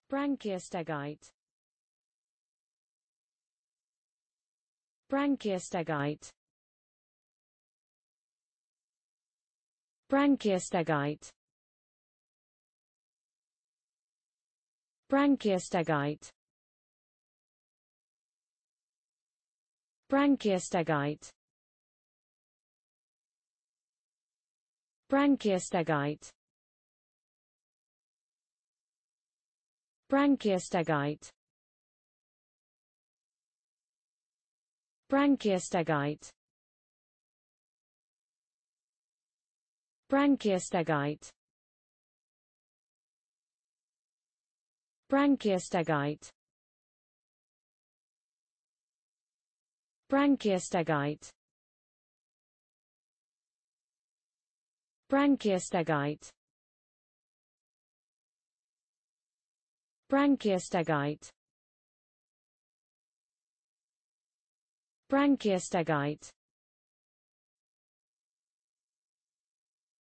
Branchiostegite. Branchiostegite. Branchiostegite. Branchiostegite. Branchiostegite. Branchiostegite. Branchiostegite. Branchiostegite. Branchiostegite. Branchiostegite. Branchiostegite. Branchiostegite. Branchiostegite. Branchiostegite.